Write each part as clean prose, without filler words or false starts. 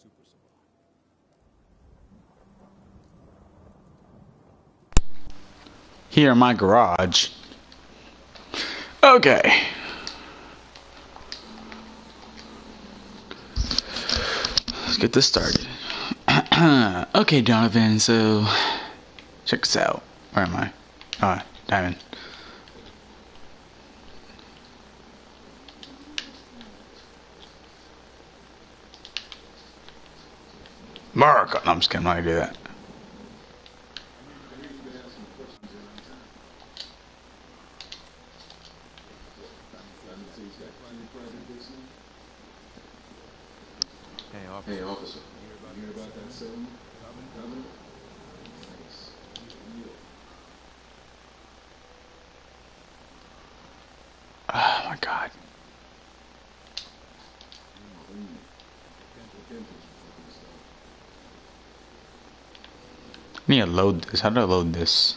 Here in my garage. Okay. Let's get this started. Okay, Donovan, so check this out. Where am I? Ah, Diamond. Mark! No, I'm just kidding. I'm not gonna do that. Hey, officer. You hear about that settlement? Coming? Thanks. Oh my god. I need to load this. How do I load this?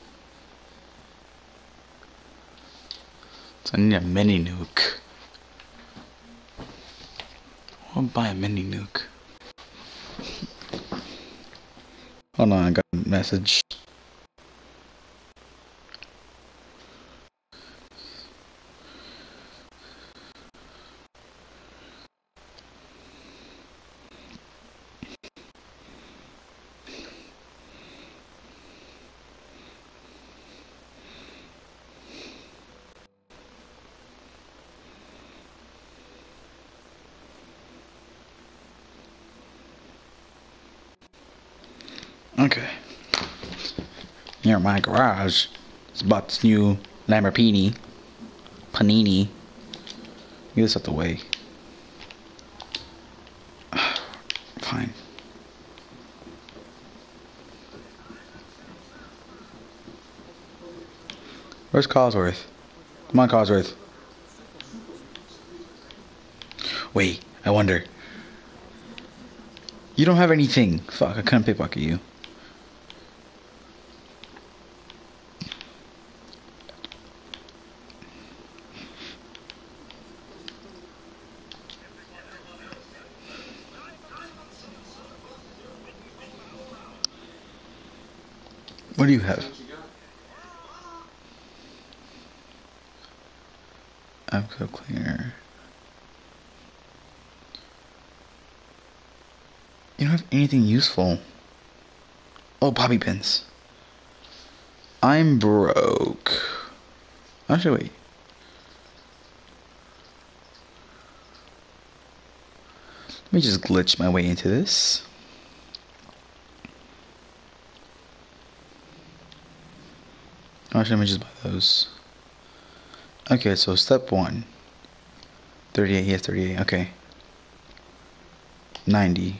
So I need a mini nuke. I'll buy a mini nuke. Hold on, I got a message. Okay. Here in my garage, it's about this new Lamborghini. Panini. Get this out the way. Fine. Where's Cosworth? Come on, Cosworth. Wait, I wonder. You don't have anything. Fuck, I couldn't pickpocket you. What do you have? I'm so clear. You don't have anything useful. Oh, bobby pins. I'm broke. Actually, wait. Let me just glitch my way into this. Actually, let me just buy those. Okay, so step 1. 38, yes, 38, okay. 90.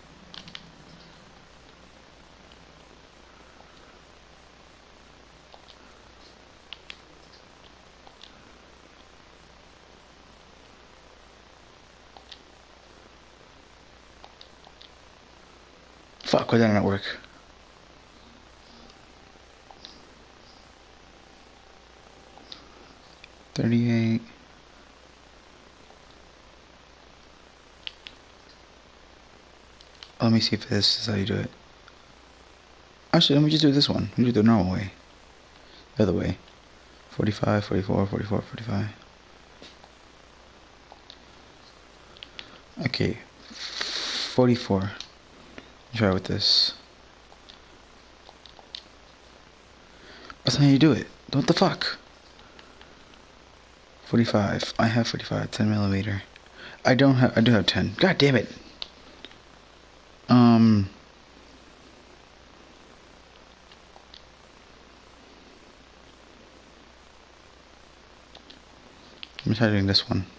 Fuck, why did that not work? $38. Let me see if this is how you do it. Actually, let me just do this one. Let me do the normal way. The other way. 45, 44, 44, 45. Okay. 44. Try with this. That's how you do it. What the fuck? 45. I have 45. 10 millimeter. I do have 10. God damn it. Let me try doing this one.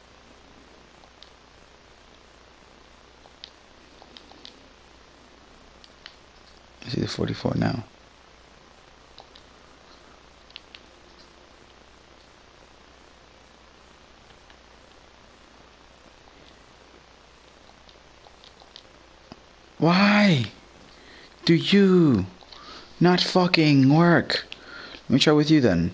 I see the 44 now. Why do you not fucking work? Let me try with you then.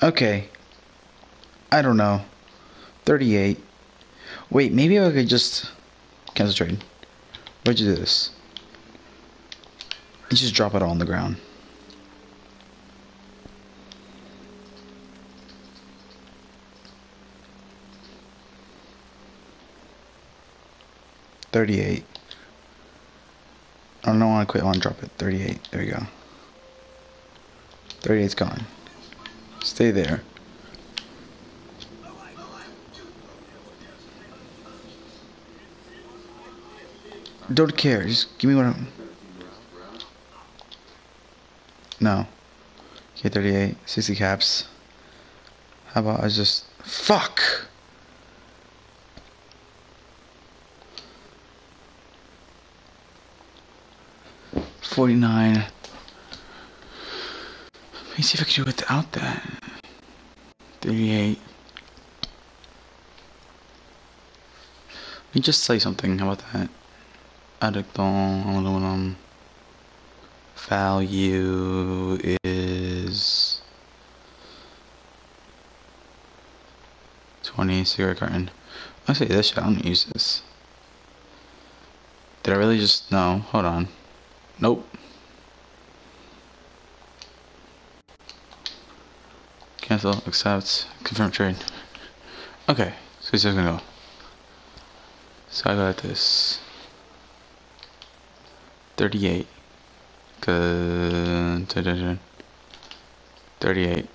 Okay. I don't know. 38. Wait, maybe I could just cancel trade. Why'd you do this? You just drop it all on the ground. $38. I don't want to quit. I want to drop it. 38. There we go. 38's gone. Stay there. Don't care. Just give me what I'm... No. Okay, 38. 60 caps. How about I just... Fuck! $49. Let me see if I can do it without that. 38. Let me just say something. How about that? Addict-on aluminum. Value is 20 cigarette carton. I say this shit. I don't use this. Did I really just... No, hold on. Nope. Cancel, accept, confirm trade. Okay, so it's just gonna go. So I got this 38. 38.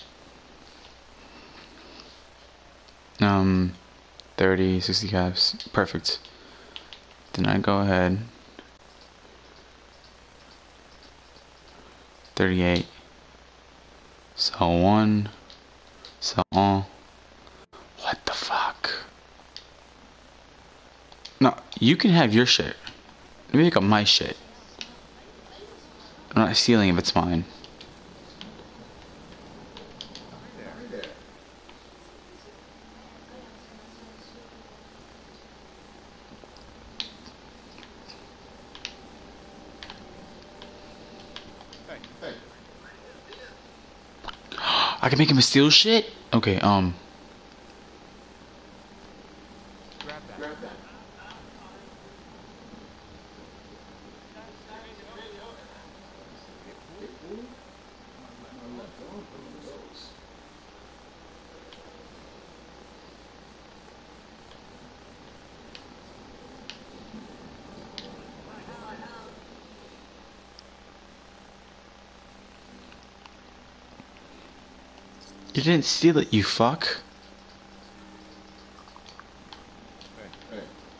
30, 60 caps. Perfect. Then I go ahead. 38. Sell one. Sell all. What the fuck? No, you can have your shit. Let me pick up my shit. I'm not stealing if it's mine. I can make him steal shit? Okay, Grab that. you didn't steal it, you fuck. Hey.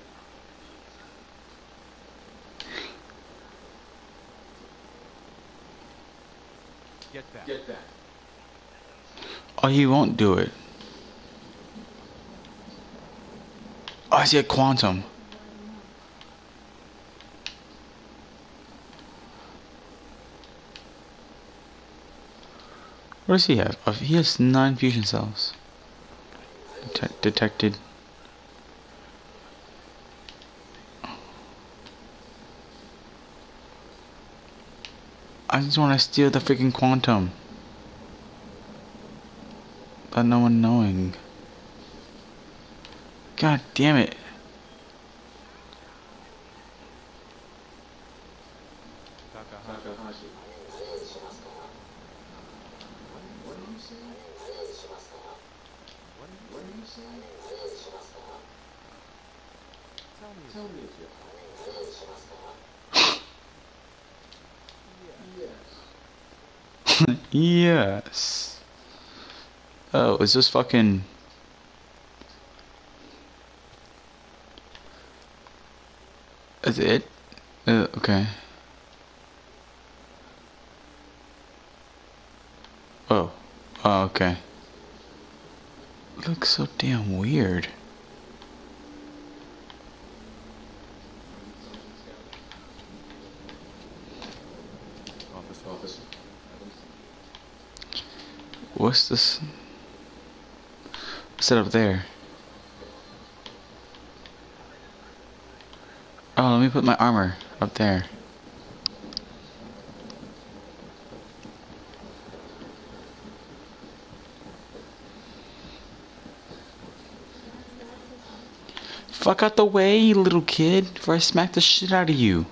Get that. Oh, he won't do it. Oh, I see a quantum. What does he have? Oh, he has 9 fusion cells. Detected. I just want to steal the freaking quantum. But no one knowing. God damn it. Takahashi. What do you say? What do you say? Tell me if you... Yes. Yes. Oh, is this fucking... Is it? Okay. Oh. Oh, okay. Looks so damn weird. Office. What's this? What's that up there? Oh, let me put my armor up there. Fuck out the way, you little kid, before I smack the shit out of you.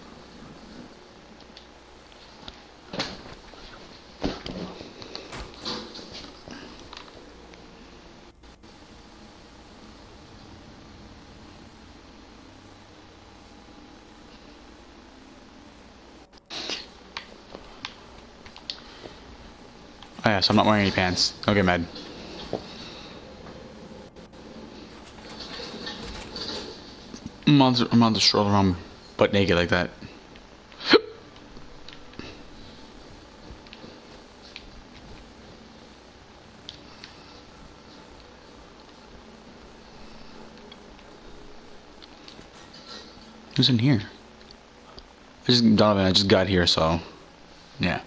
Oh yeah, so I'm not wearing any pants. Don't get mad. I'm on the stroller around butt naked like that. Who's in here? Donovan, I just got here, so yeah.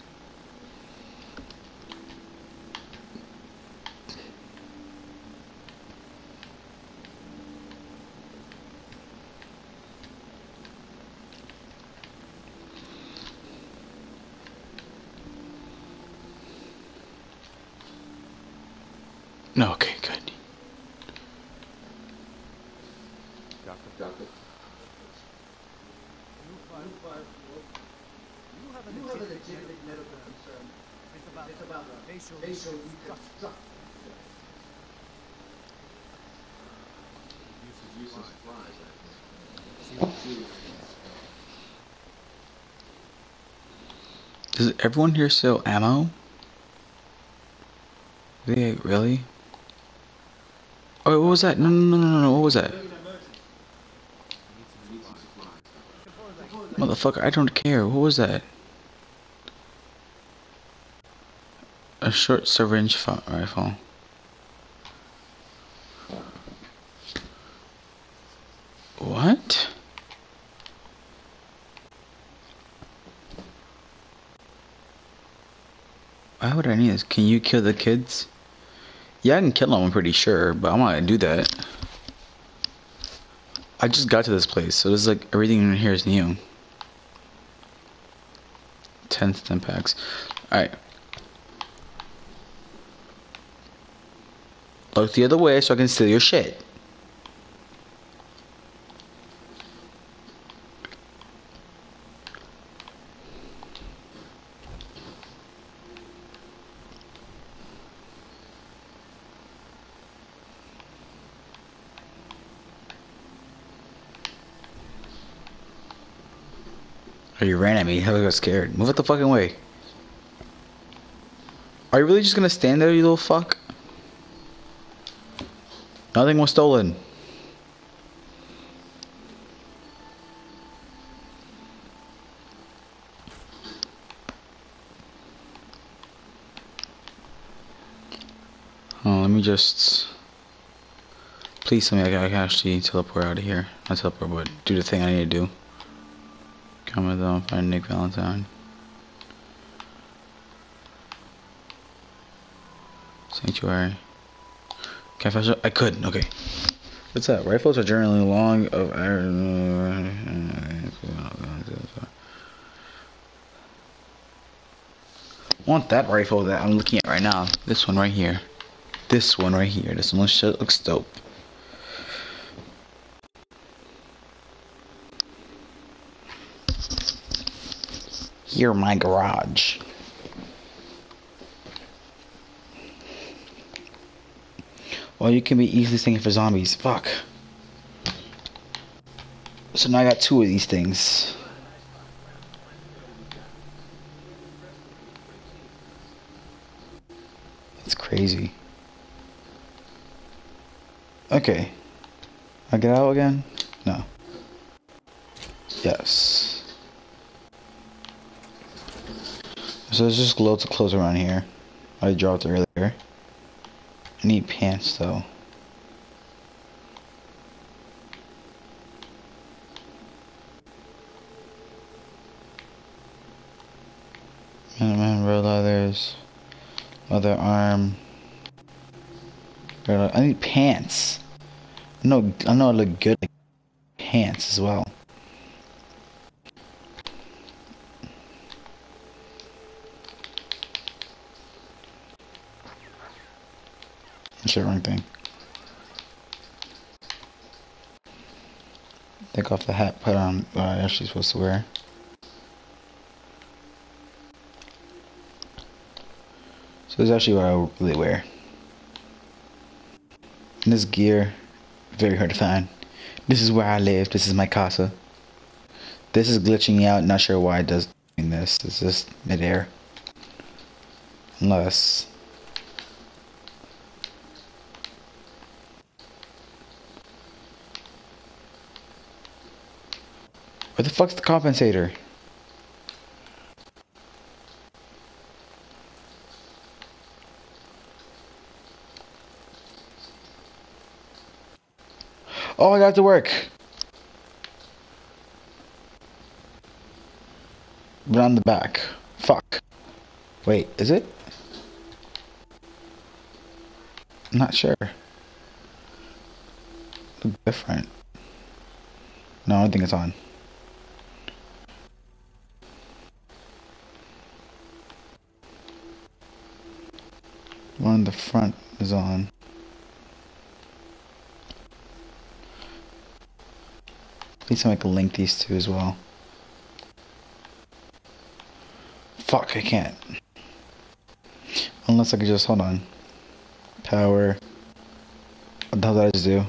No, okay, good. Doctor. You have a legitimate medical concern. It's about facial reconstruction. Use of supplies. Does everyone here sell ammo? Really? Oh, what was that? No, what was that? Motherfucker, I don't care. What was that? A short syringe rifle. What? Why would I need this? Can you kill the kids? Yeah, I can kill them, I'm pretty sure, but I'm not gonna do that. I just got to this place, so this is like everything in here is new. 10 stim packs. Alright. Look the other way so I can steal your shit. Oh, you ran at me. I got scared. Move out the fucking way. Are you really just gonna stand there, you little fuck? Nothing was stolen. Oh, let me just... Please tell me I can actually teleport out of here. Not teleport, but do the thing I need to do. Come with them, find Nick Valentine. Sanctuary. Can I flash? I could. Okay. What's that? Rifles are generally long of iron. I want that rifle that I'm looking at right now. This one right here. This one right here. This one looks dope. Here in my garage. Well, you can be easily thinking for zombies. Fuck. So now I got 2 of these things. It's crazy. Okay. I get out again? No. Yes. So there's just loads of clothes around here. I dropped it earlier. I need pants though. Man, red leathers. Leather arm. I need pants. I know I look good like pants as well. Shit, wrong thing. Take off the hat, put on what I'm actually supposed to wear. So this is actually what I really wear. And this gear, very hard to find. This is where I live. This is my casa. This is glitching out. Not sure why it does this. It's just midair. Unless. Where the fuck's the compensator? Oh, I got to work. But on the back. Fuck. Wait, is it? I'm not sure. Look different. No, I don't think it's on. One in the front is on. At least I can link these two as well. Fuck, I can't. Unless I could just, hold on. Power. What the hell did I just do?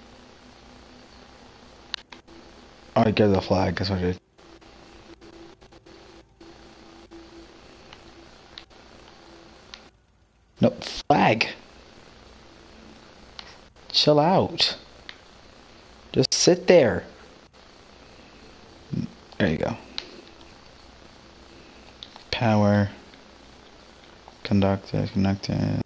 Oh, I get the flag, that's what I did. Nope, flag. Chill out. Just sit there. There you go. Power. Conductor, connected.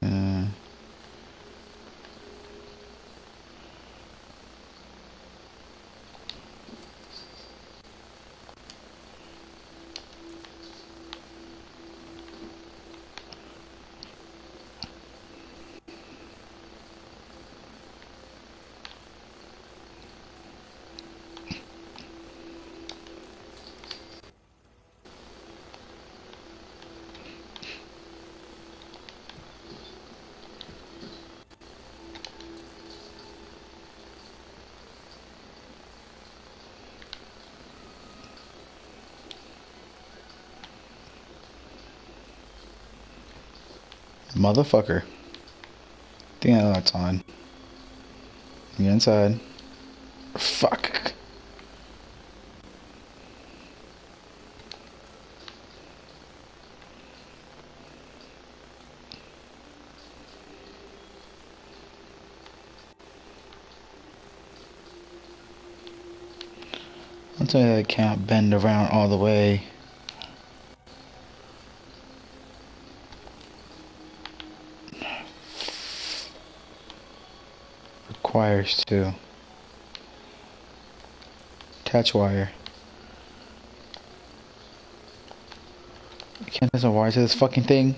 Motherfucker. I think I know that's on. Get inside. Fuck. I'll tell you I can't bend around all the way. Requires to attach wire. I can't attach a wire to this fucking thing.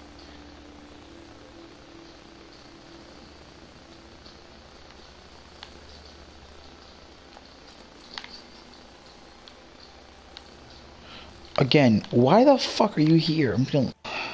Again, why the fuck are you here? I'm gonna...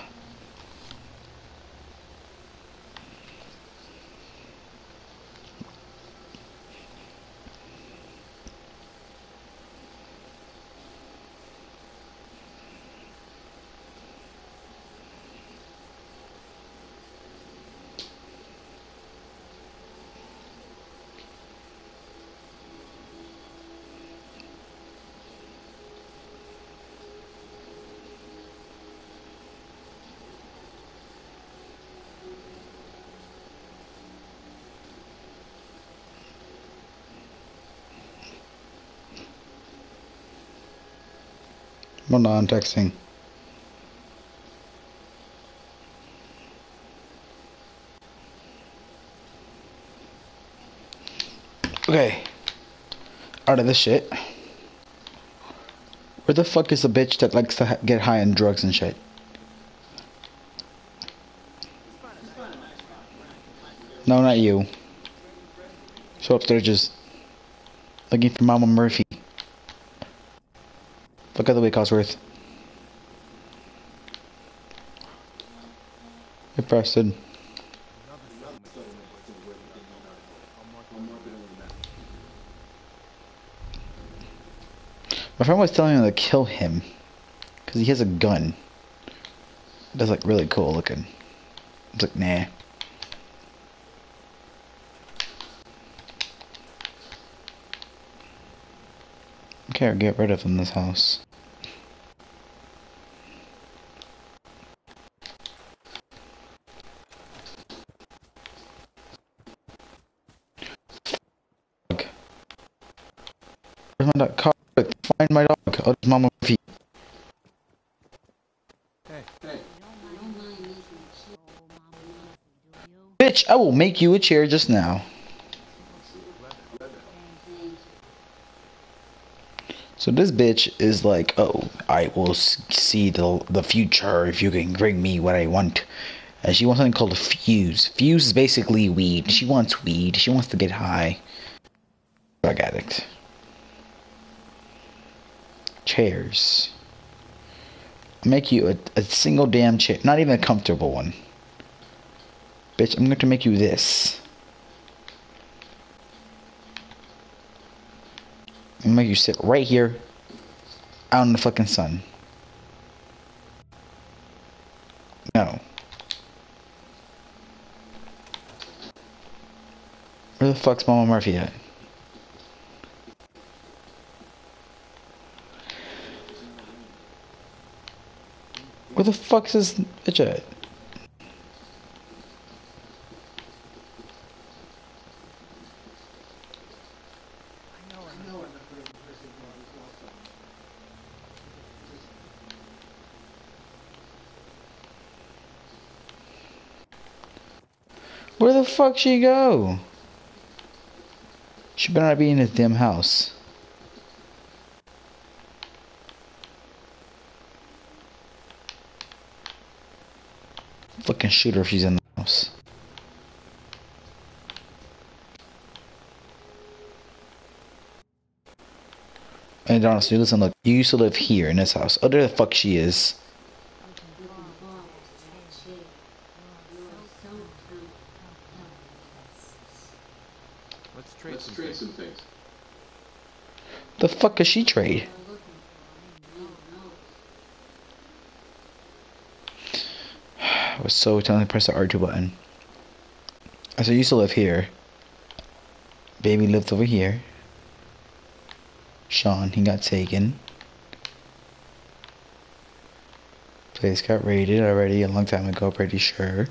Hold on, I'm texting. Okay. Out of this shit. Where the fuck is the bitch that likes to get high on drugs and shit? No, not you. So upstairs just looking for Mama Murphy. Look at the way Cosworth. Hey, Preston. My friend was telling him to kill him because he has a gun. That's like really cool looking. It's like, nah. Okay, get rid of him in this house. Where's my dog? Find my dog. Oh, there's Mama Murphy. Bitch, I will make you a chair just now. So this bitch is like, oh, I will see the future if you can bring me what I want. And she wants something called a fuse. Fuse is basically weed. She wants weed. She wants to get high. Drug addict. Chairs. I'll make you a single damn chair. Not even a comfortable one. Bitch, I'm going to make you this. I'm gonna make you sit right here out in the fucking sun. No. Where the fuck's Mama Murphy at? Where the fuck's this bitch at? Where the fuck she go? She better not be in this damn house. Fucking shoot her if she's in the house. And honestly, listen, look, you used to live here in this house. Oh, there the fuck she is. Let's trade some things. The fuck does she trade? I was so telling to press the R2 button. I said, I used to live here. Baby lived over here. Sean, he got taken. Place got raided already a long time ago, pretty sure.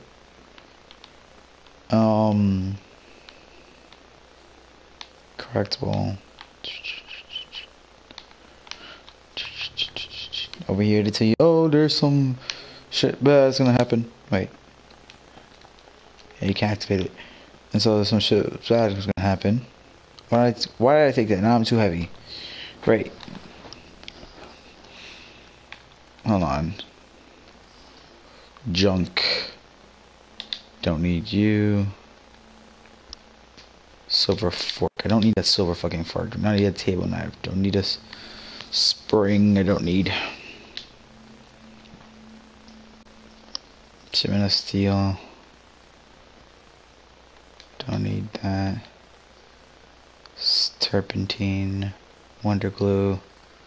Correctable. Over here to tell you, oh, there's some shit bad that's gonna happen. Wait. Yeah, you can activate it. And so there's some shit bad that's gonna happen. Why did I take that? Now I'm too heavy. Great. Hold on. Junk. Don't need you. Silver fork. I don't need that silver fucking fork. I don't need a table knife. Don't need a spring. I don't need. Shipment of steel. Don't need that. Turpentine. Wonder glue.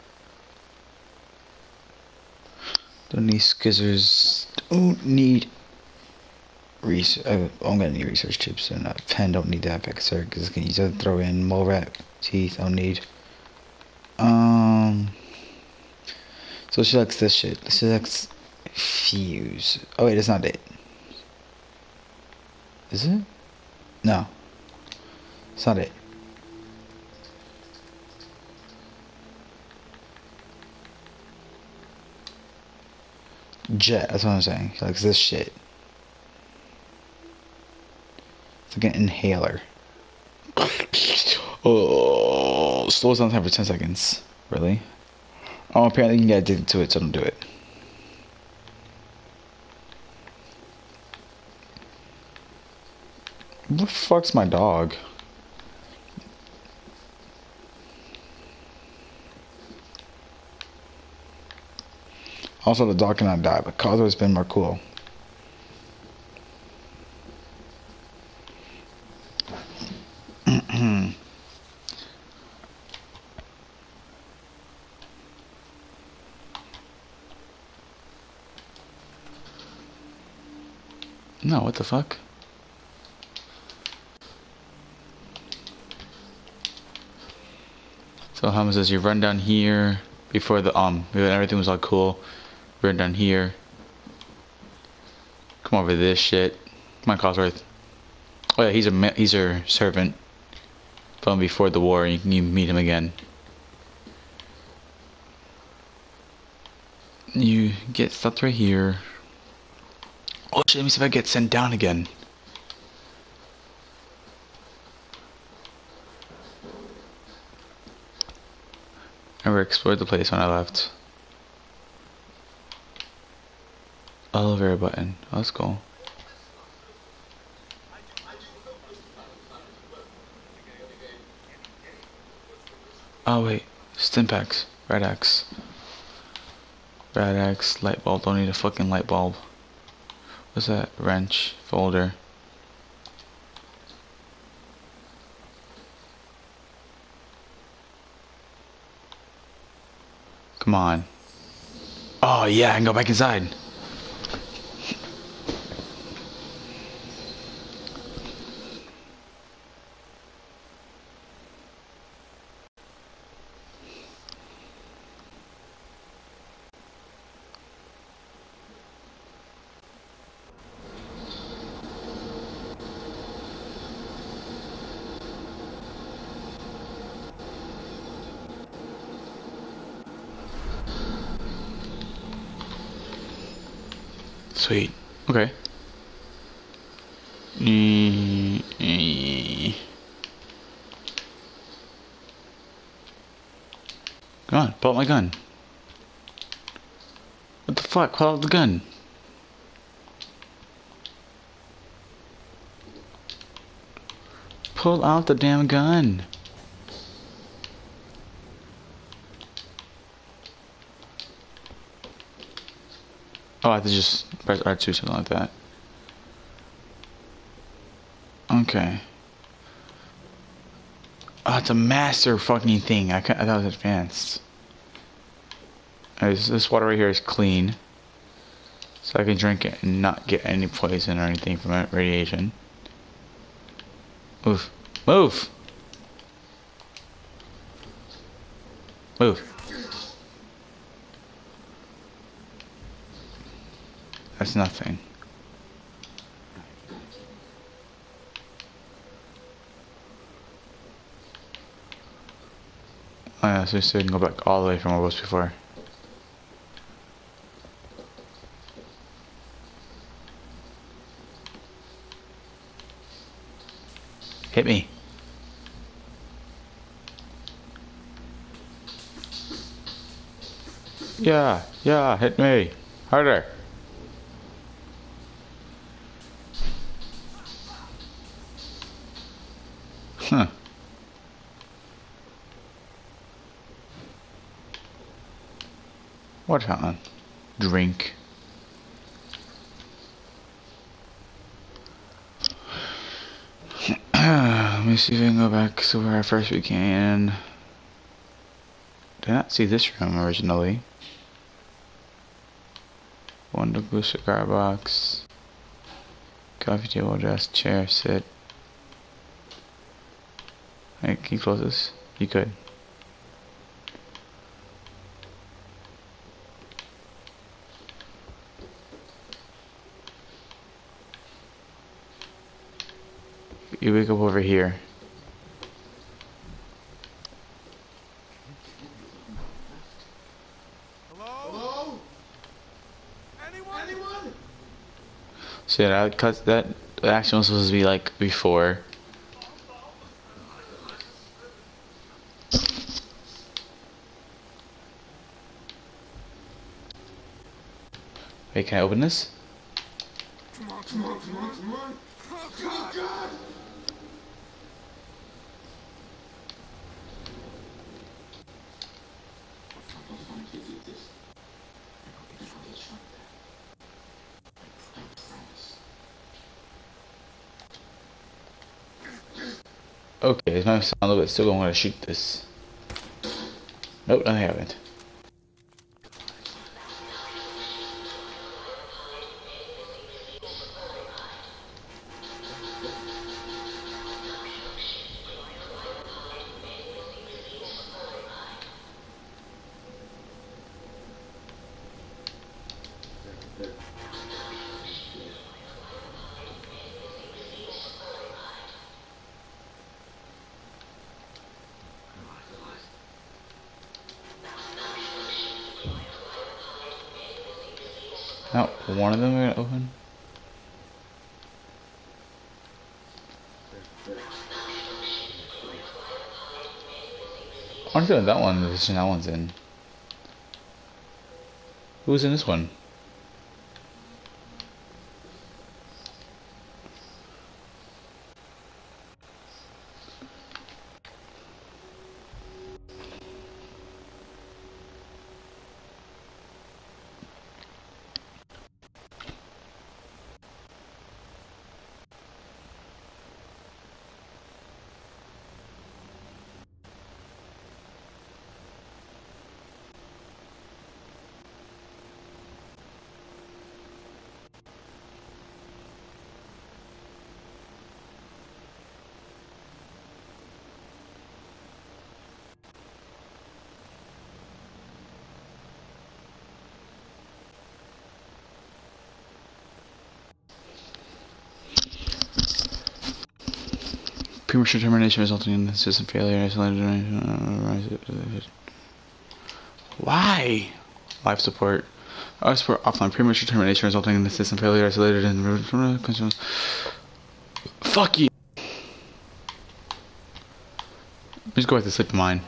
Don't need scissors. Don't need research. I'm gonna need research chips and a pen. Don't need that back, sir, because I can easily throw in mole rat teeth. Don't need. So she likes this shit. She likes fuse. Oh wait, that's not it. Is it? No. It's not it. Jet, that's what I'm saying. She likes this shit. It's like an inhaler. Oh, slows down time for 10 seconds. Really? Oh, apparently you can get addicted to it, so don't do it. Where the fuck's my dog? Also, the dog cannot die, but Cosmo's been more cool. No, what the fuck? So how says you run down here before the when everything was all cool. Run down here. Come over this shit. Come on, Cosworth. Oh yeah, he's a servant from before the war. You can meet him again. You get stopped right here. Oh shit, let me see if I get sent down again. I never explored the place when I left. Elevator button. Oh, that's cool. Oh wait, Stimpaks. Red X. Red X, light bulb. Don't need a fucking light bulb. What's that? Wrench. Folder. Come on. Oh yeah, I can go back inside. Sweet. Okay. Come on, pull out my gun. What the fuck? Pull out the gun. Pull out the damn gun. Oh, I have to just press R2 or something like that. Okay. Oh, it's a master fucking thing. I thought it was advanced. This water right here is clean. So I can drink it and not get any poison or anything from it, radiation. Move. Move! Move. That's nothing. Oh yeah, so we can go back all the way from where it was before. Hit me. Yeah, hit me. Harder. Huh. What happened? Drink. Let me see if I can go back to where I first began. Did not see this room originally. Window, blue cigar box. Coffee table, desk, chair, sit. Hey, can you close this? You could. You wake up over here. Hello? Anyone? So yeah, that action was supposed to be like before. Wait, can I open this? Come on. Oh, God. Okay, this might sound a little bit still going to shoot this. Nope, I haven't. Not one of them are gonna open. I wonder if that one, the position that one's in. Who's in this one? Premature termination resulting in system failure. Why? Life support. Life support offline. Premature termination resulting in the system failure. Isolated and fuck you. Just go with the sleep of mine.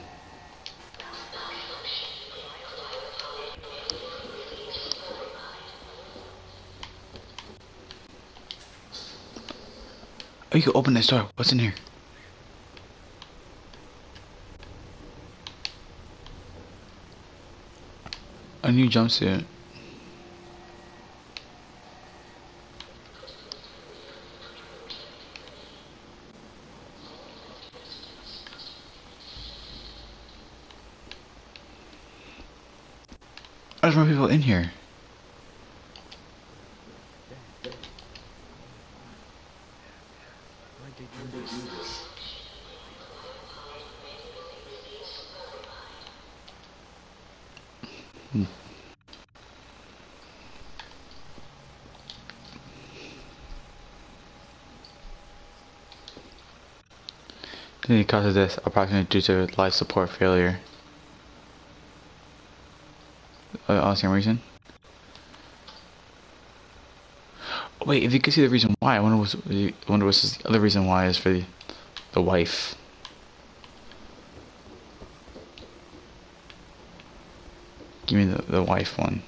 Oh, you can open this door. What's in here? A new jumpsuit. There's more people in here. Why did you do this? The cause of this approximately due to life support failure. Oh, same reason. Wait, if you could see the reason why, I wonder what's the other reason why is for the wife. Give me the wife one.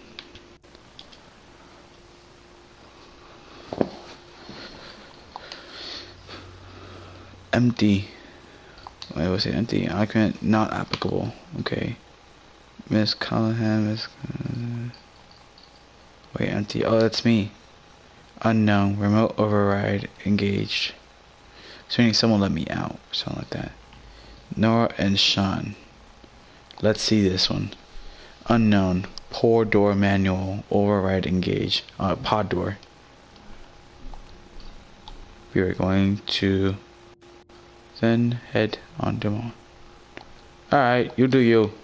Empty. Wait, was it empty? Argument not applicable. Okay. Miss Callahan, Miss. Wait, empty. Oh, that's me. Unknown. Remote override engaged. So meaning someone let me out. Something like that. Nora and Sean. Let's see this one. Unknown. Pour door manual. Override engaged. Pod door. We are going to then head on demo. Alright, you do you.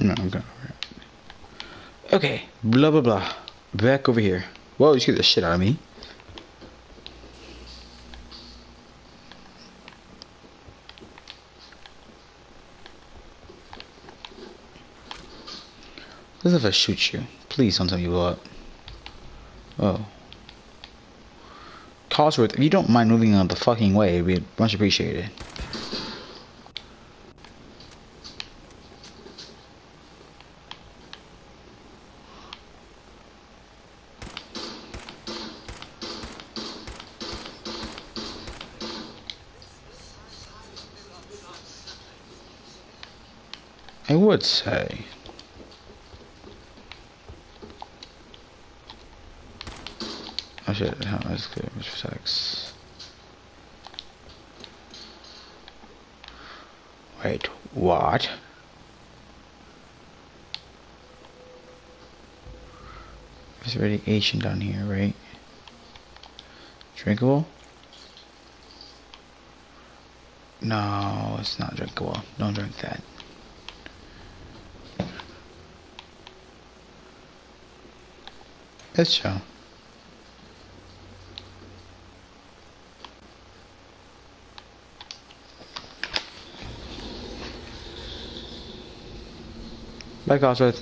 No, I'm going over it. Okay, blah blah blah. Back over here. Whoa, you scared the shit out of me. What if I shoot you? Please don't tell me you blow up. Oh. Cosworth, if you don't mind moving out of the fucking way, it'd be much appreciated. I would say. Oh shit, how that's good, which sex. Wait, what? There's radiation down here, right? Drinkable? No, it's not drinkable. Don't drink that. Let's show. Bye, Cosworth.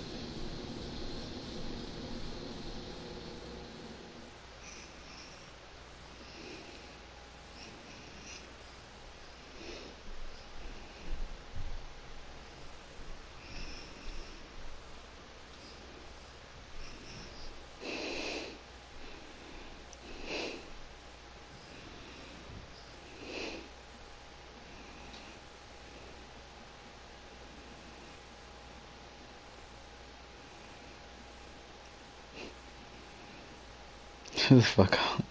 Who the fuck out?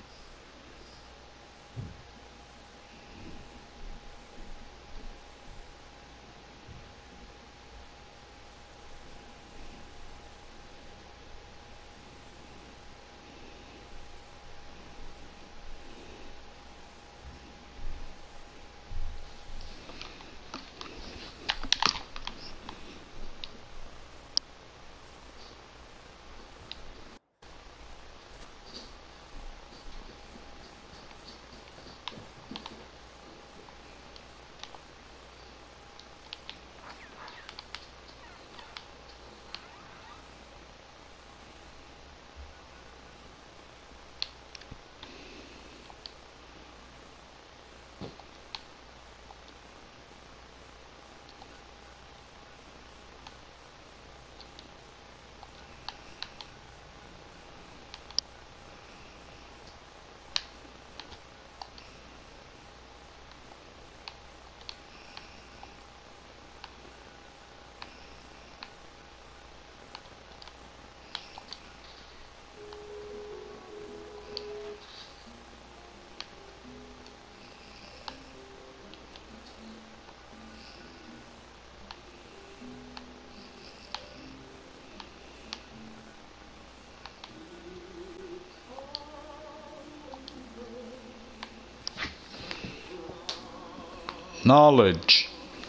Knowledge.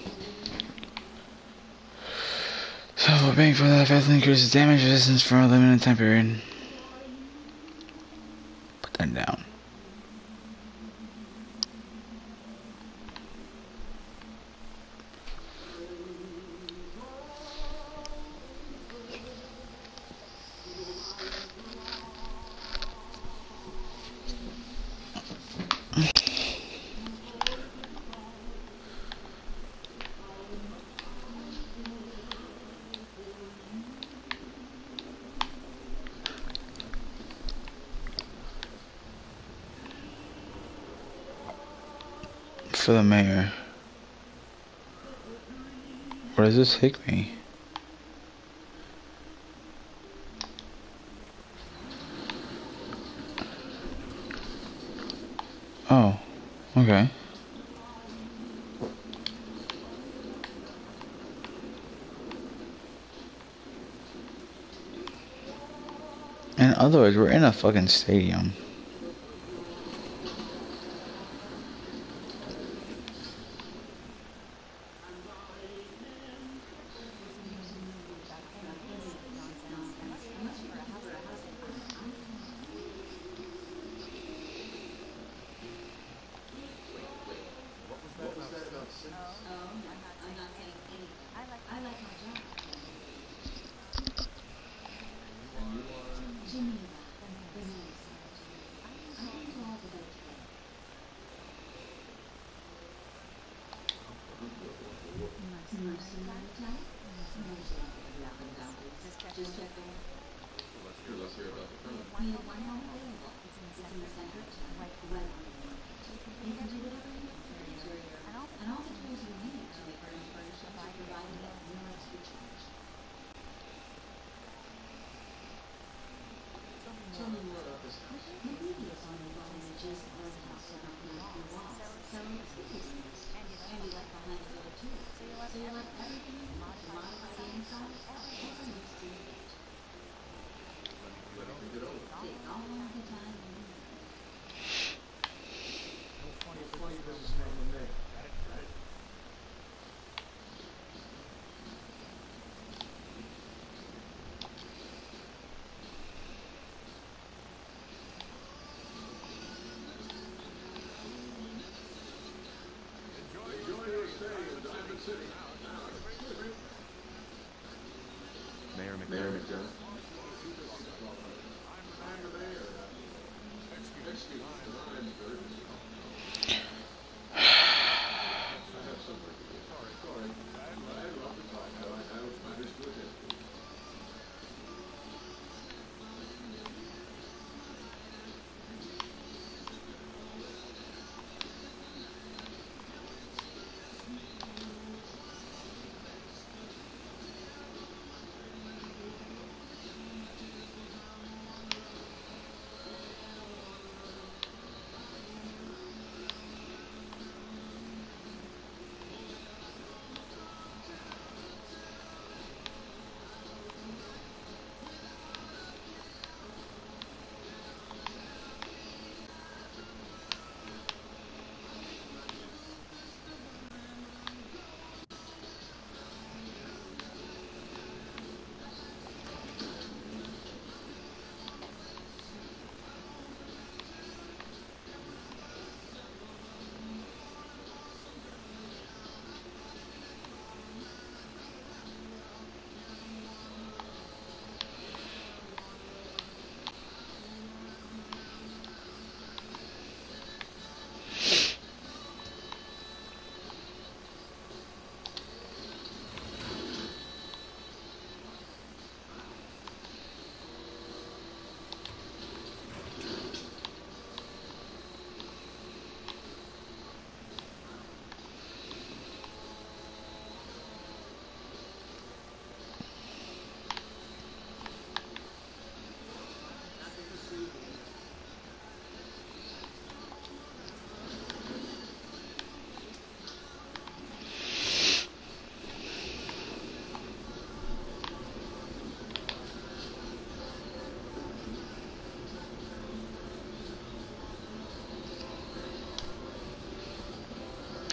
So, paying for that vastly increases damage resistance for a limited time period. Put that down. For the mayor. Where does this take me? Oh, okay. In other words, we're in a fucking stadium.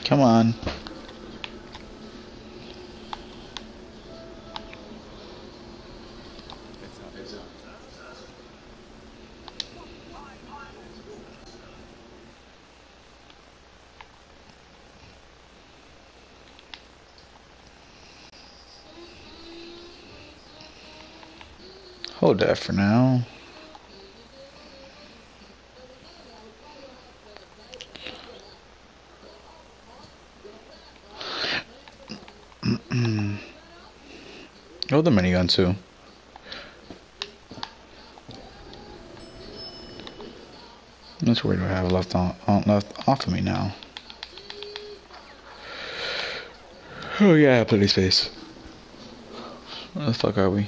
Come on. Heads up. Hold that for now. Oh, the minigun too. That's where do I have left left off of me now? Oh yeah, I have plenty of space. Where the fuck are we?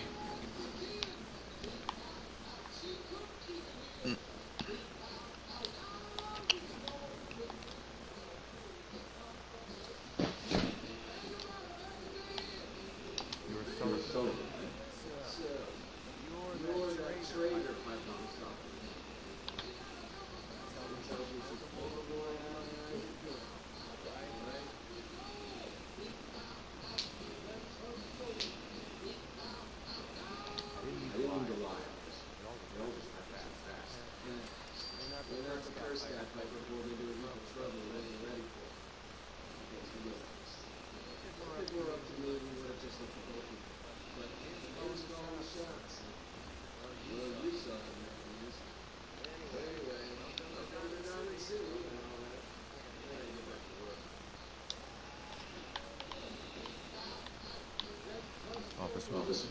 You're Sullivan, right? So, you're that traitor Python stuff. Tells me she's a former boy out there. Right? I didn't mean to lie. It all just happened so fast. You're not the first guy Piper pulled into a heap of trouble he wasn't ready for. Let's be honest. If it were up to me, we would have just let the both of you. But here's all the shots. Well, you saw it, man. Anyway, I'm going to down in the city and all that. I gotta get back to work. Officer.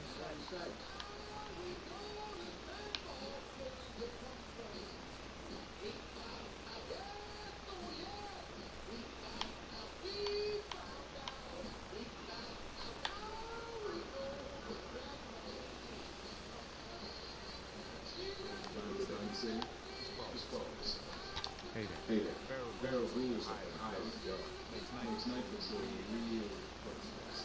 Just focus. Hey there. Barrel Green is like the highest go. Makes night looks like real close.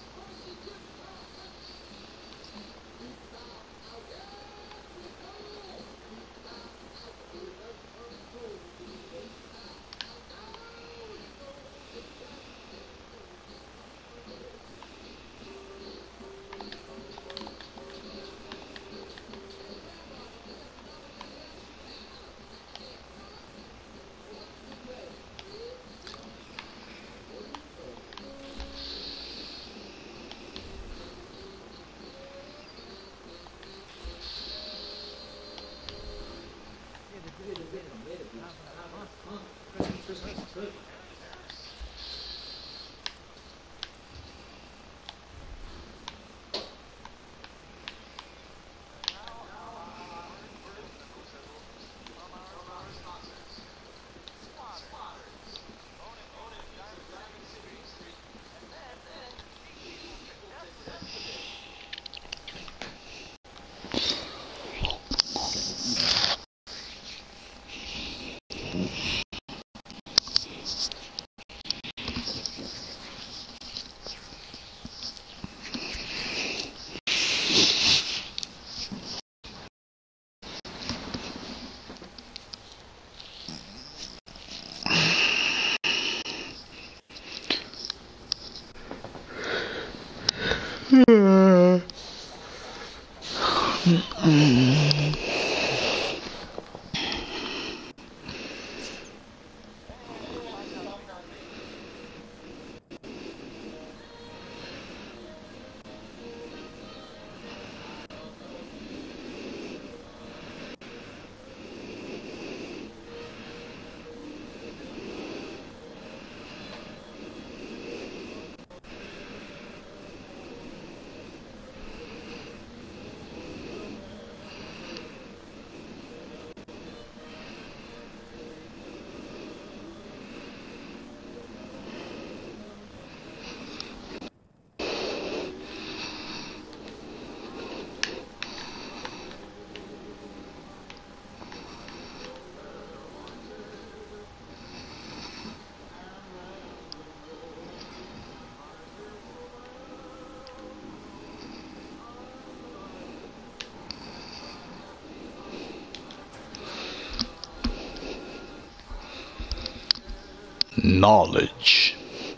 Knowledge.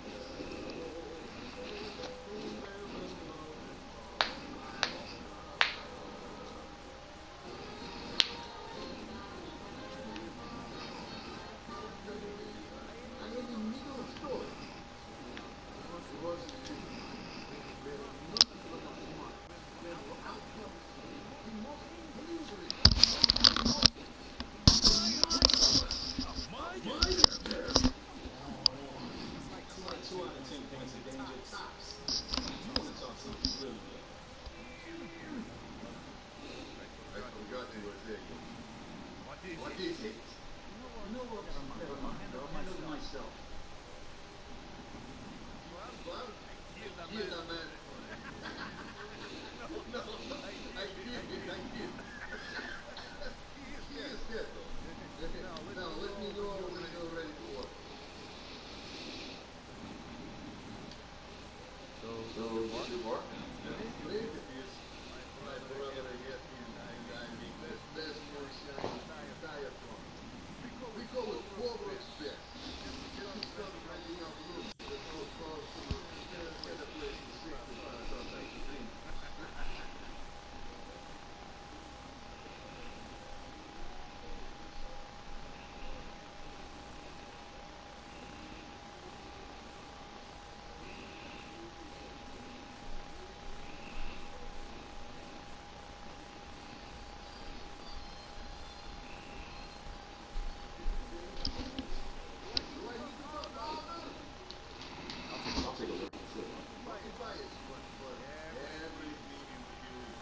I'm in the middle of the story. I forgot they were there. What is it? You know what? Never mind. I'll handle it myself. Well, give that man. No, I did. He is dead though. Now let me know when you're ready to work. So you should work? It is. My brother get him and I make the best moonshine diathlon. We call it Cobra Express. Get him stuff renting out rooms to the golf course to get a place to sit and find something to drink. I'll take a look. Sure. Buy it, but everything infused.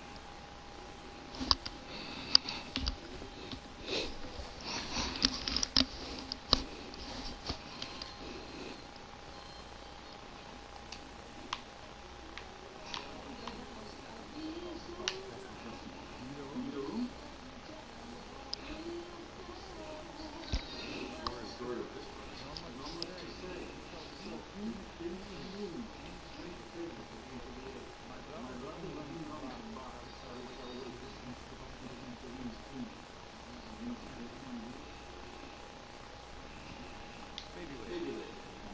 You need a room? Story of this place. Not much to say. So who in the room? My brother let me come to buy. So I was just maybe later.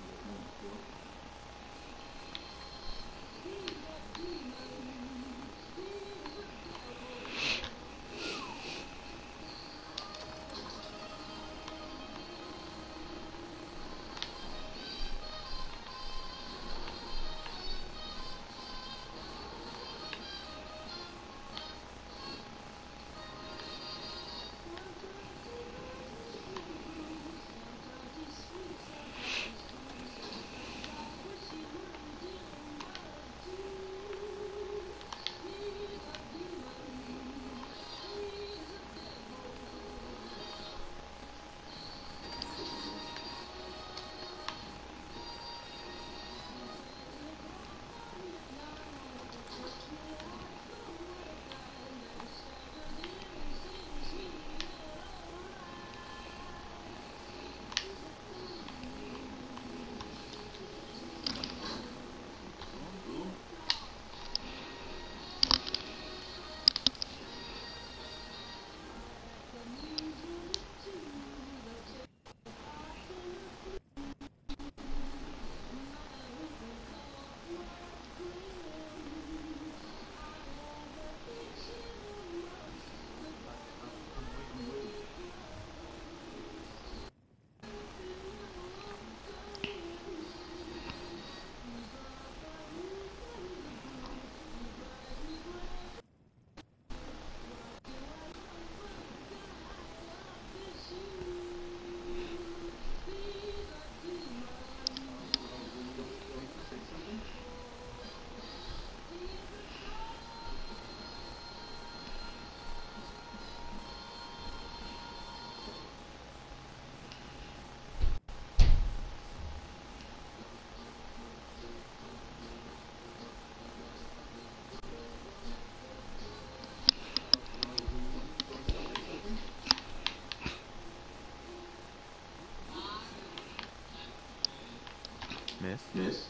Miss?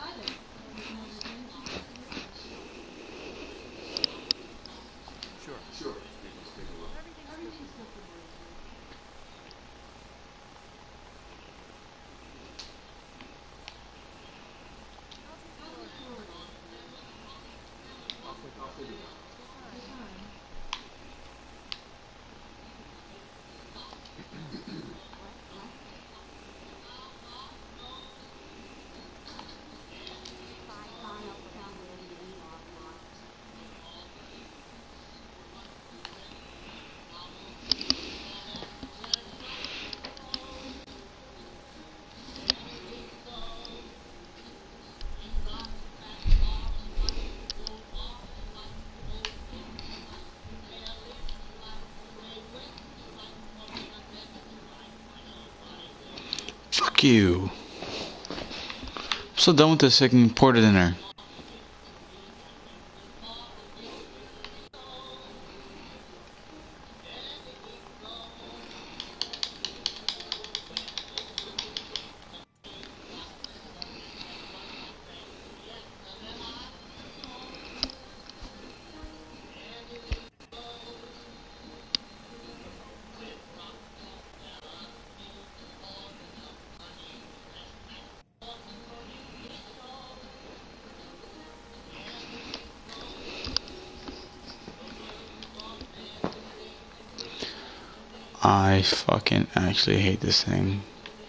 Sure. Let's take a look. Fuck you. I'm so done with this fucking porter dinner. I fucking actually hate this thing.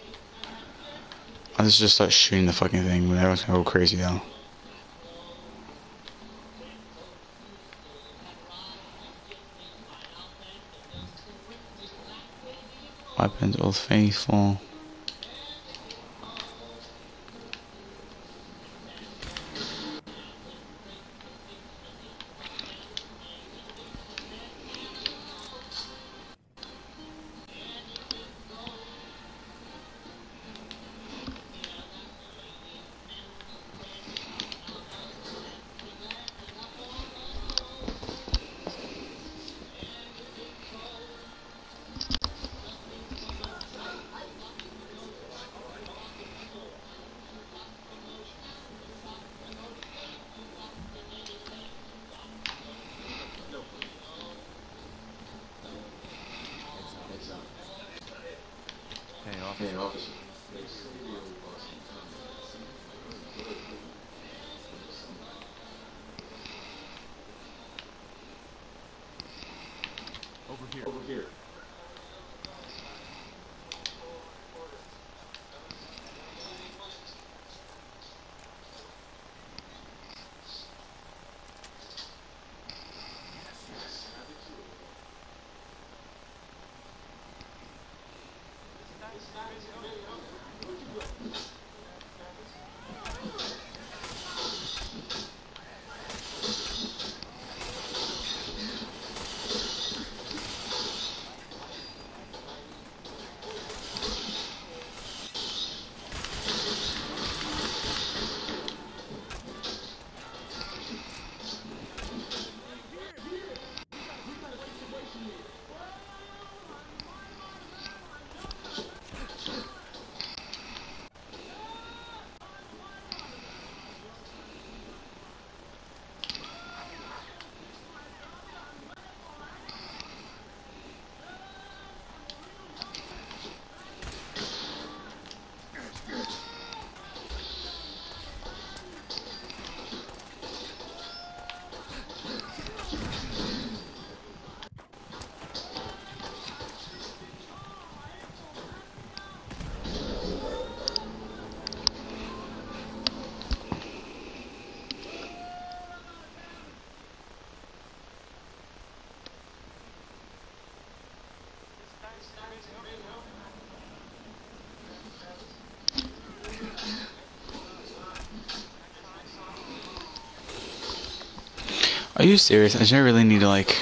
Let's just start shooting the fucking thing, but everyone's gonna go crazy though. Weapons, Old Faithful. Hey, officer. Over here. Are you serious? I really need to like...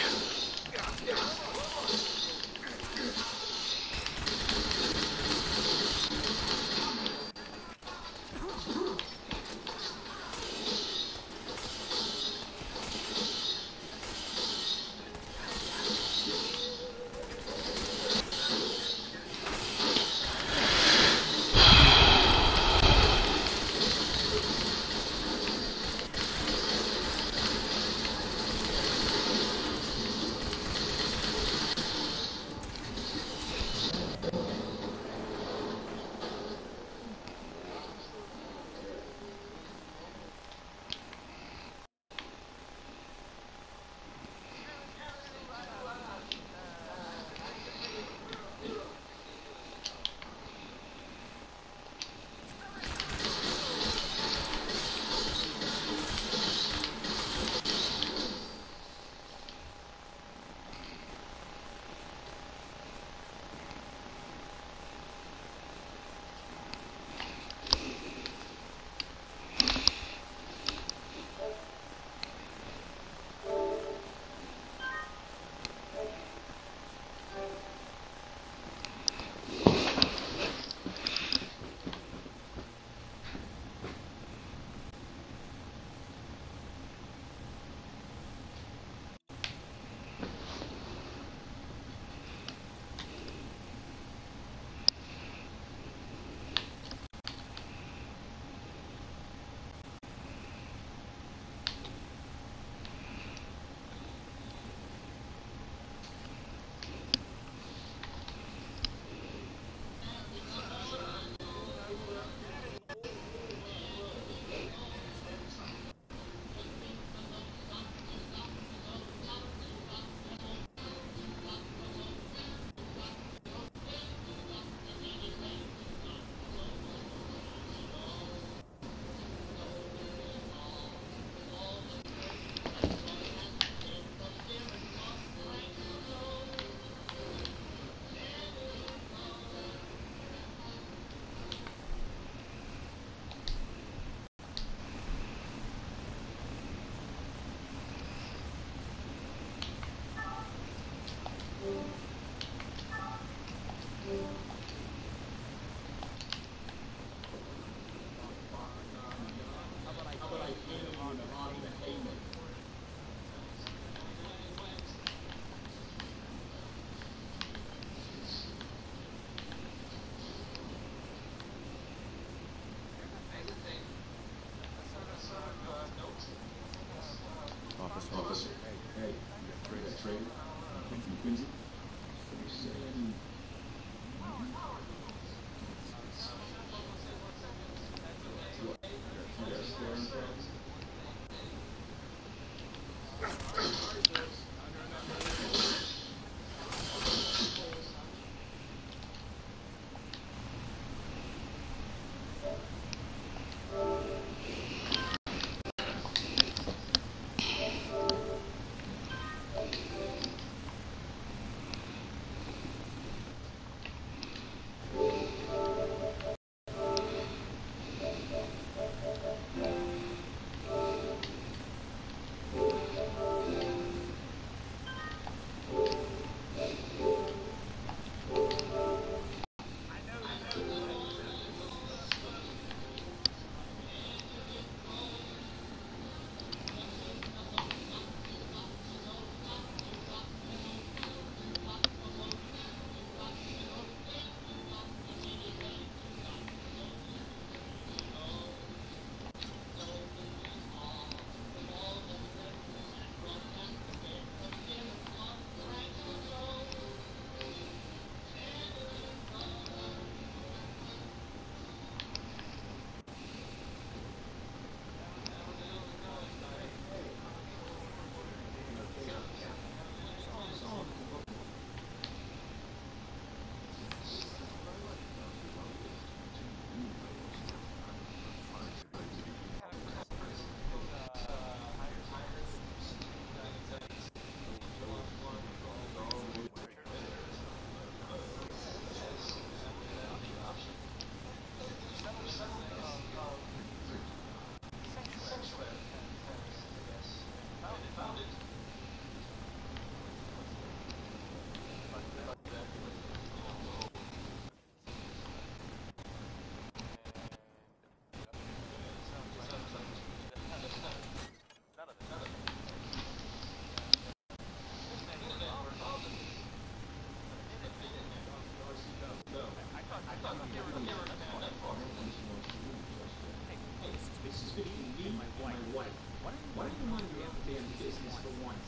wife. Why don't you mind your own damn business for once?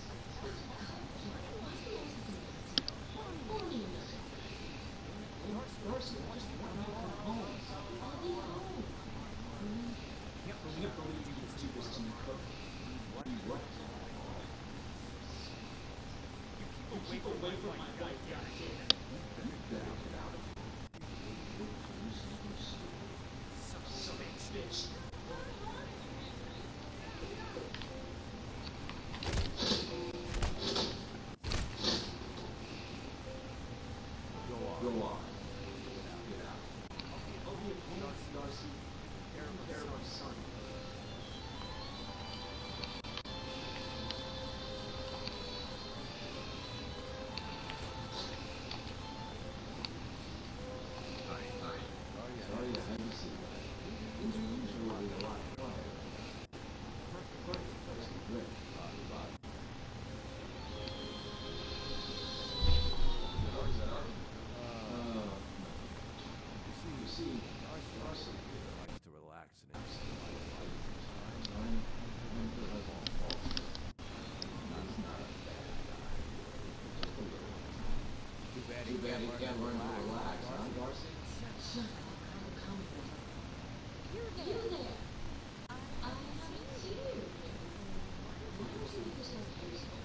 Darcy, I just want to come home. I can't believe you would do this to me, Cook. What? You keep away from my wife, goddammit. You better get out of here. Son of a bitch. Go on. Get out. I'll be at home, Darcy. Take care of my son. Sorry, I had to see that. Things are usually a lot quieter. Great. Bye. Is that Art? You see, Darcy likes to relax and I'm good at all. He's not a bad guy. Just a little. Too bad he can't learn to relax, huh, Darcy? You there. I haven't seen you. Why don't you make yourself useful?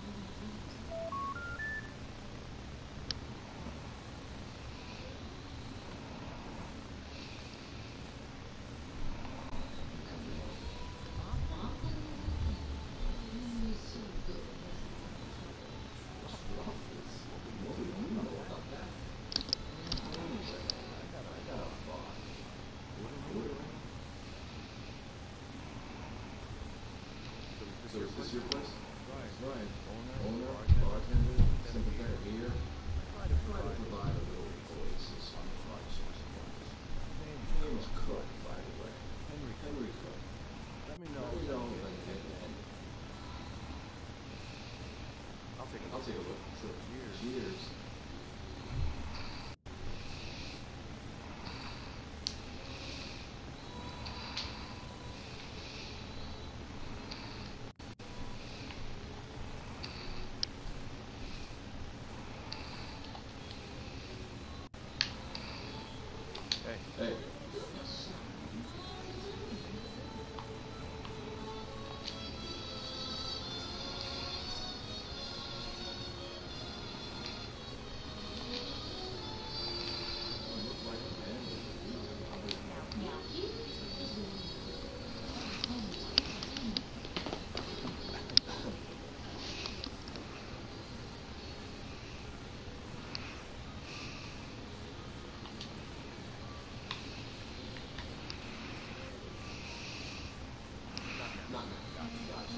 So is this your place? That's right. Owner, bartender, sympathetic ear. Try to provide a little oasis on the hard source of life. His name is Cook, by the way. Henry Cook. let me know Let me know if I can get to Henry. I'll take a look. Sure. Cheers. Hey. Now here's the Not now. Gotcha.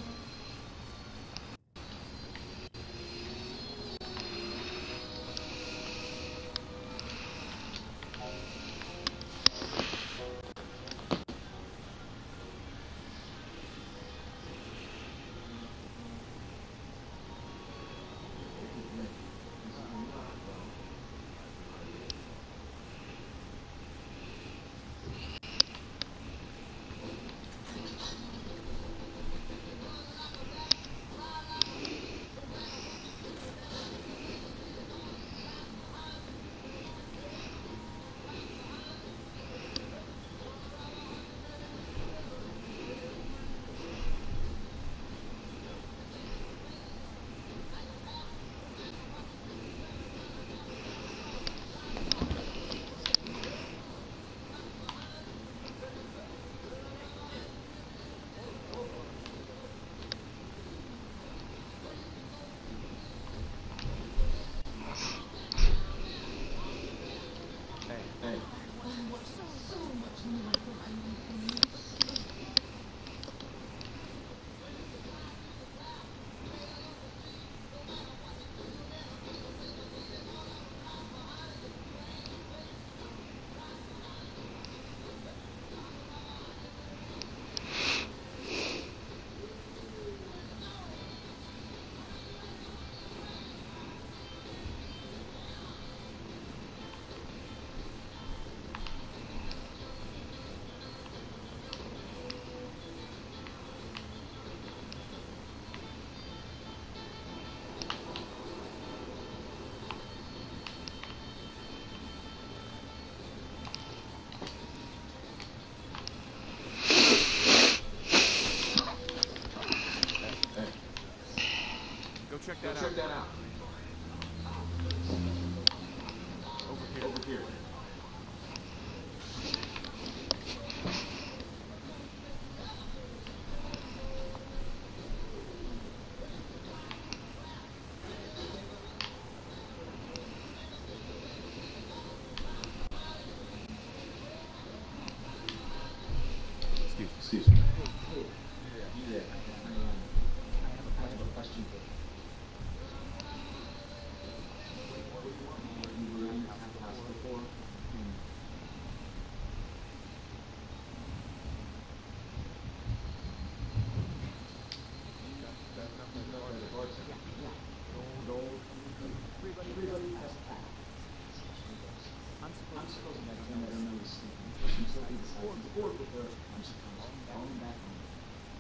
Hey. so much more than I need from you. check that out. Over here. Excuse me. Yeah. I have a question for you. You were in the house before? Everybody has facts. I'm supposed to let them know the sleep. Until he decides to board with her, I'm supposed to falling back on her.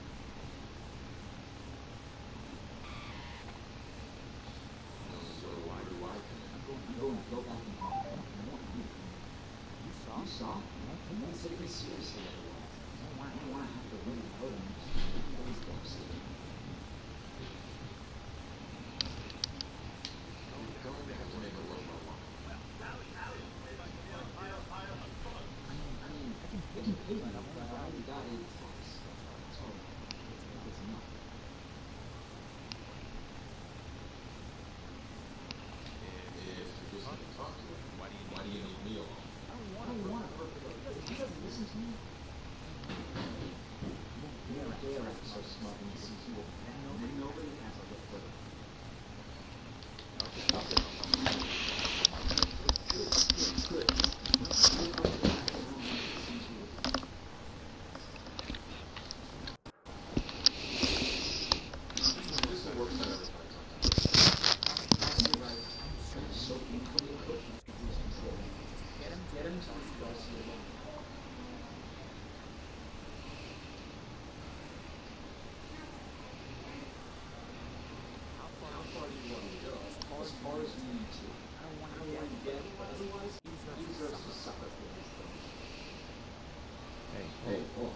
So why do I come in? I'm going to go back and talk to her. I want you. You saw? You won't take me seriously otherwise. I don't want to have to win out on those books. Hey, hold on.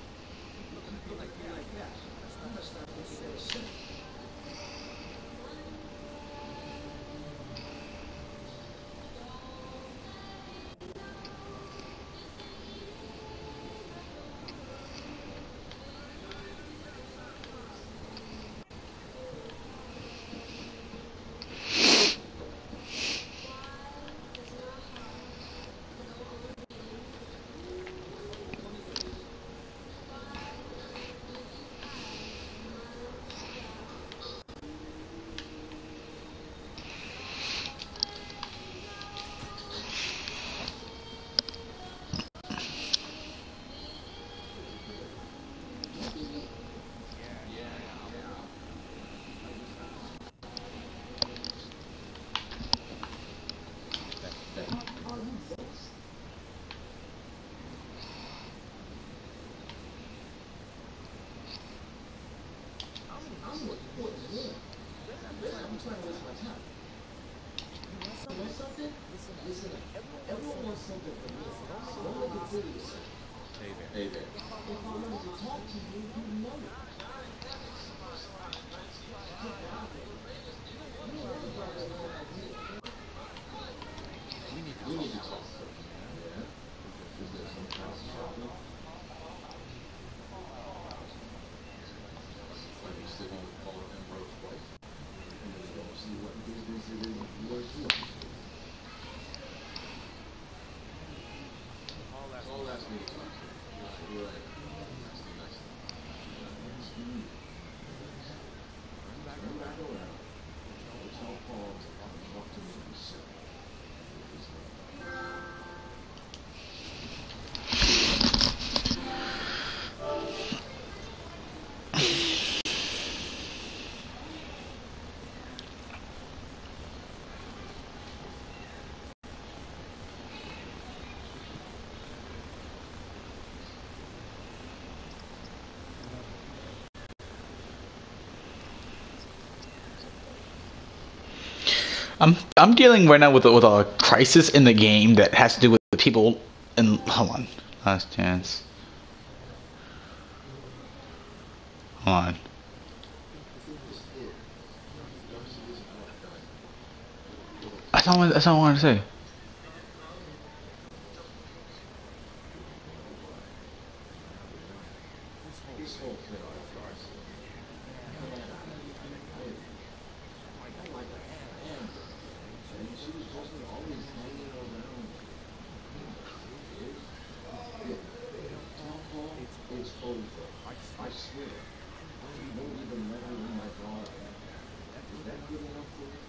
Listen up. Everyone wants something from me. So don't make it silly yourself. Hey there. If I wanted to talk to you, you know it. We need to talk. Yeah? Is there some kind of problem? Like you still want to call it Ambrose twice? And then go see what business it is yours to. All ask me to talk to you. Right. Nice. Turn back around. Tell Paul to talk to me himself. I'm dealing right now with a crisis in the game that has to do with the people. And hold on, last chance. Hold on. That's all I wanted to say. This whole thing with Darcy. I like Amber. And she was just always hanging around. Tell Paul it's over. I swear. You won't even let her in my car. Is that good enough for you?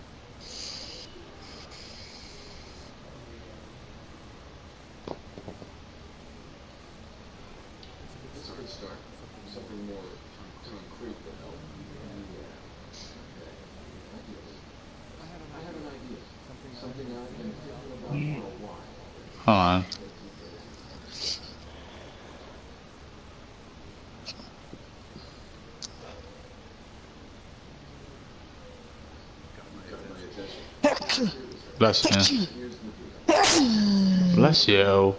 It's a good start. Something more concrete than help. Yeah. I have an idea. Something I've been thinking about for a while. Hold on. Got my attention. Bless you. Here's the deal. Bless you.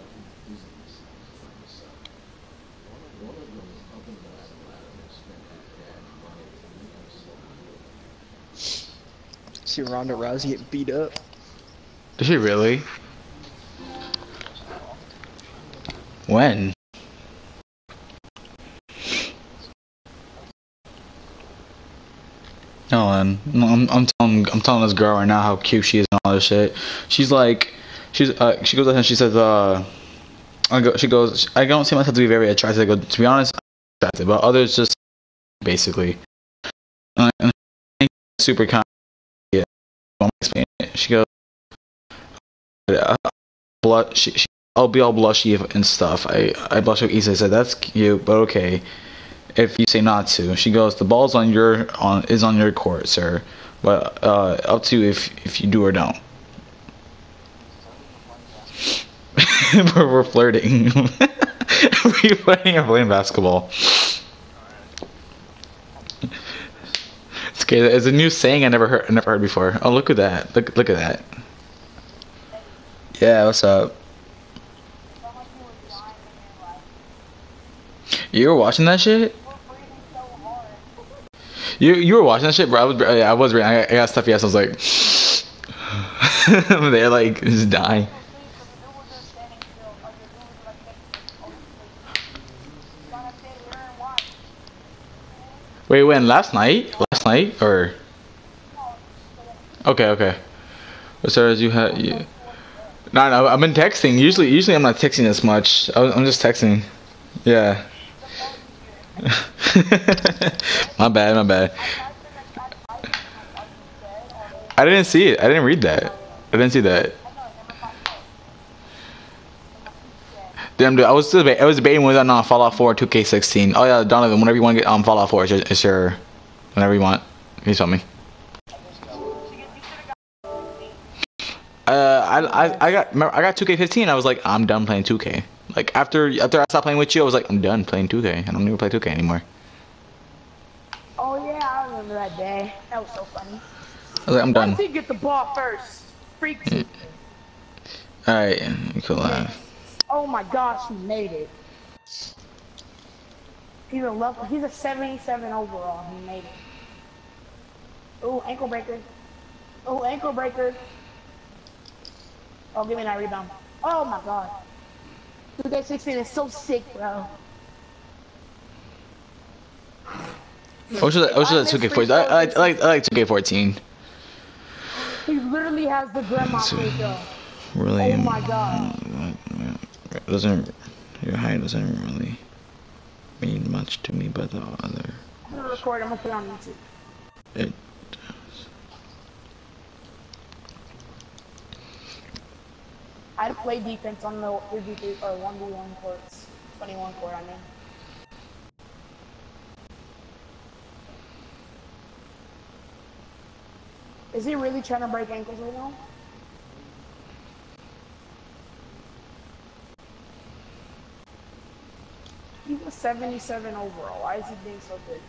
One of them is up in the ladder and spent his dad's money to make himself. See Ronda Rousey get beat up. Did she really? When? Ellen, I'm telling this girl right now how cute she is and all this shit. She goes ahead and she says, she goes, I don't see myself to be very attractive. I go, to be honest, I'm attractive, but others just basically. And super kind. Yeah, I'm explaining it. She goes, I'll be all blushy and stuff. I blush up easily. I said, that's cute, but okay. If you say not to, she goes, the ball's on your court, sir. But up to you if you do or don't. we're flirting. We're flirting and playing basketball. It's okay. It's a new saying I never heard before. Oh, look at that! Look at that. Yeah, what's up? You were watching that shit? You were watching that shit, bro? I was. I got stuffy ass. I was like, they're like just dying. Wait, when? Last night? Last night or? Okay. As far as you had, you. No, I've been texting. Usually I'm not texting as much. I'm just texting. Yeah. my bad. I didn't see it. I didn't read that. I didn't see that. Damn, dude, I was debating whether or not Fallout 4 or 2K16. Oh yeah, Donovan, whenever you want to get Fallout 4, it's your whenever you want. Can you tell me? I got 2K15. I was like, I'm done playing 2K. Like after I stopped playing with you, I was like, I'm done playing 2K. I don't even play 2K anymore. Oh yeah, I remember that day. That was so funny. I was like, I'm done. Why did he get the ball first? Freak. Alright, cool. Oh my gosh, he made it. He's a 77 overall. He made it. Ooh, ankle breaker. Oh, ankle breaker. Oh, give me that rebound. Oh my god. 2K16 is so sick, bro. I wish that 2K14. I like 2K14. He literally has the grandma play though. Really? Oh my god. Your height doesn't really mean much to me, but the other. I'm gonna record. I'm gonna put it on YouTube. It I play defense on the 3v3 or 1v1 courts. 21 court, I mean. Is he really trying to break ankles right now? He's a 77 overall. Why is he being so good?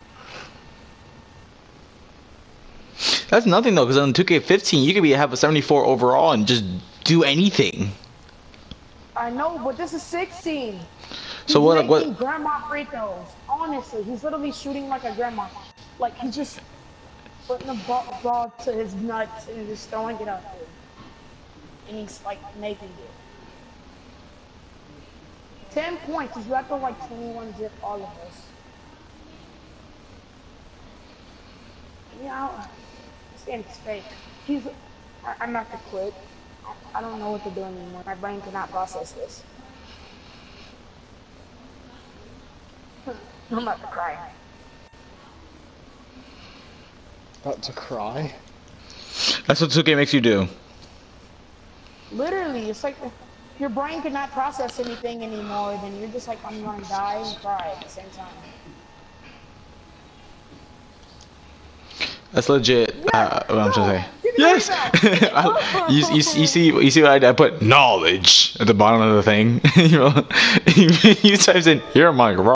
That's nothing though, because on 2K15 you could have a 74 overall and just do anything. I know, but this is 16. So He's what? making grandma free throws. Honestly, he's literally shooting like a grandma. Like he's just putting the ball to his nuts and just throwing it up there. and he's like making it. 10 points. He's left with like 21 zip all of us. Yeah, this game's fake. I'm about to quit. I don't know what to do anymore. My brain cannot process this. I'm about to cry. About to cry. That's what 2K makes you do. Literally, it's like your brain cannot process anything anymore. Then you're just like, I'm gonna die and cry at the same time. That's legit. What I'm trying to say. Give me Yes. that. you see what I put knowledge at the bottom of the thing. You know, he types in here, my